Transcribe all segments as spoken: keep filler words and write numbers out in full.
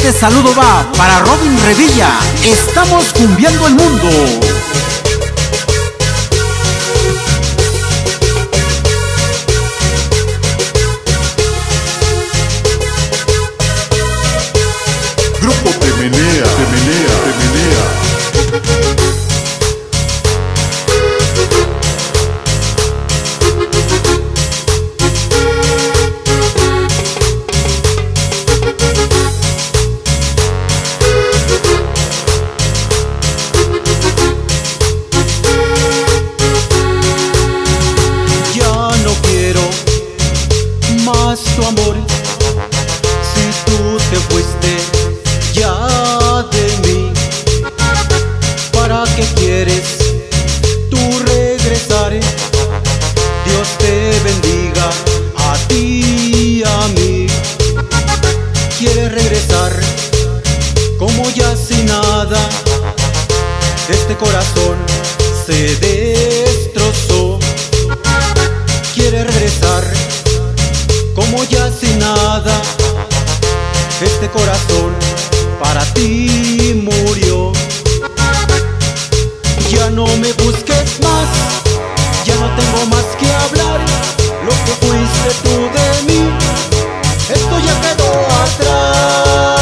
Este saludo va para Robin Revilla. Estamos cumbiando el mundo. Grupo Temenea, Temenea, Temenea. Tu amor, si tú te fuiste ya de mí, ¿para qué quieres tú regresar? Dios te bendiga a ti y a mí. ¿Quieres regresar como ya sin nada? Este corazón se destrozó. ¿Quieres regresar como ya sin nada? Este corazón para ti murió. Ya no me busques más, ya no tengo más que hablar. Lo que fuiste tú de mí, esto ya quedó atrás.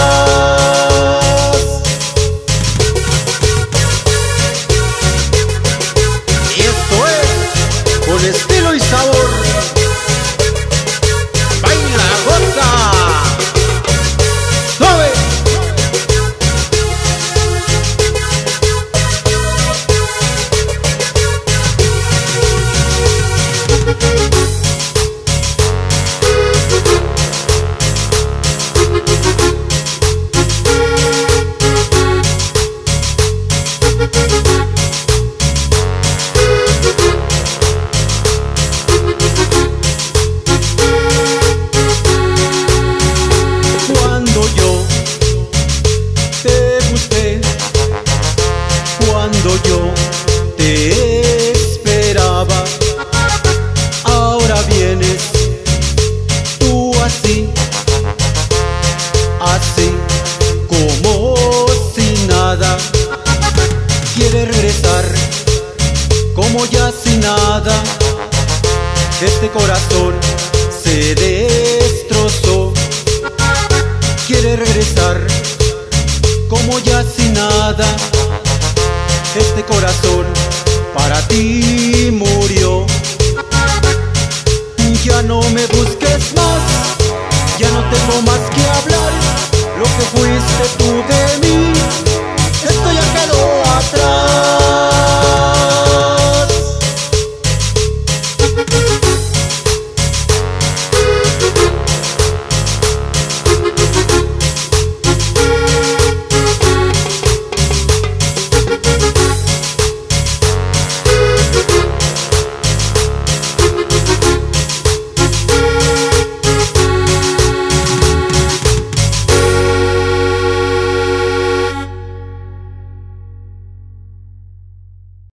Y esto es con estilo y sabor. Cuando yo te esperaba, ahora vienes tú así, así como sin nada. Quieres regresar como ya sin nada. Este corazón se destrozó. Quieres regresar como ya sin nada. Este corazón para ti murió. Ya no me busques más, ya no tengo más que hablar. Lo que fuiste tú de mí,